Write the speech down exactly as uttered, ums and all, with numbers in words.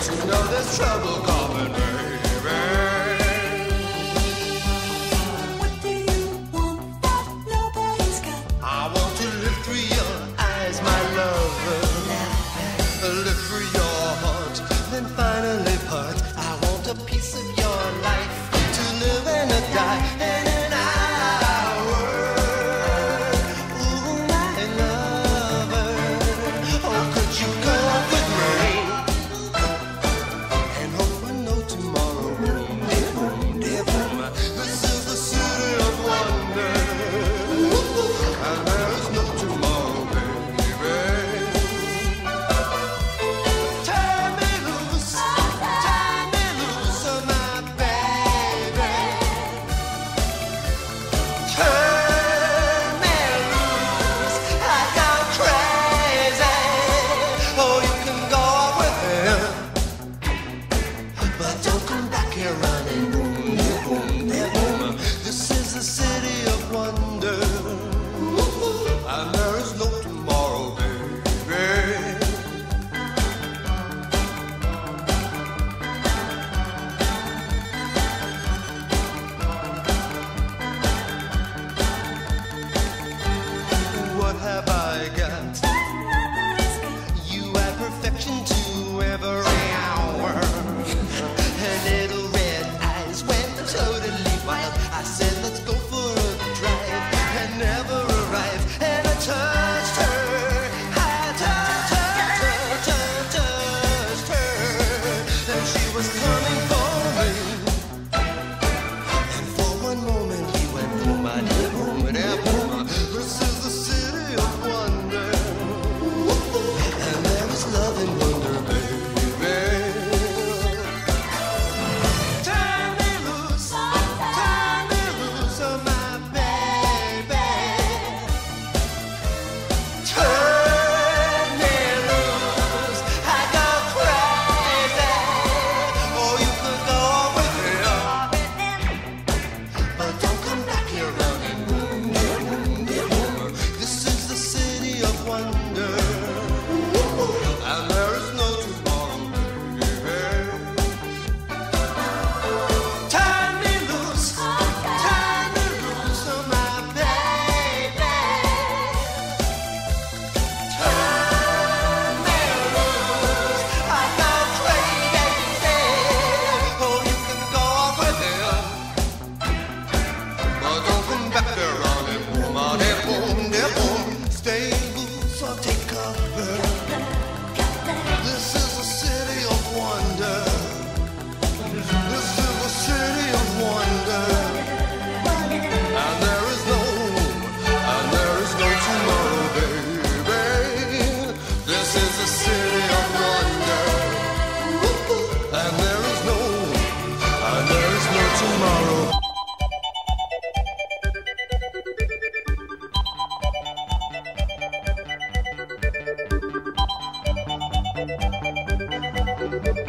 you know there's trouble coming, baby. What do you want that nobody's got? I want to live through your eyes, my lover. Live through your heart, then finally part. I want a piece of your life to live and to die in an hour. Ooh, my lover, oh, could you go with me and hope for no tomorrow? Boom, dear, boom, dear, boom. This is the city of wonder, and there is no tomorrow, baby. Turn me loose, turn me loose, oh my baby. Turn me loose, I gone crazy. Oh, you can go with him, but don't come back here running. Boom, yeah, boom, yeah, boom. This is the city of wonder, and there is no tomorrow, baby. What have I got? You add perfection to every hour, and little red eyes went totally wild. I said, let's go for a drive, and never arrived. And I touched her, I touched her, touched, touched her, and she was coming for me. And for one moment he went, boom, I did, boom, and I boom. This is the city of wonder, and there is love and wonder, baby. Turn me loose, turn me loose, oh my baby. Turn me loose, I go crazy. Oh, you could go with him, but don't come back here running. Boom, yeah, boom, yeah, boom. This is the city of wonder, and there is no tomorrow, baby. Turn me loose, turn me loose, oh my baby. Turn me loose, I go crazy. Oh, you can go with him, but don't come back there running. Boom, ah, there, boom, there, boom. Stay loose or take cover. This is a city of wonder. This is a city of wonder, and there is no, and there is no tomorrow, baby. This is a city of wonder, and there is no, and there is no tomorrow. Thank you.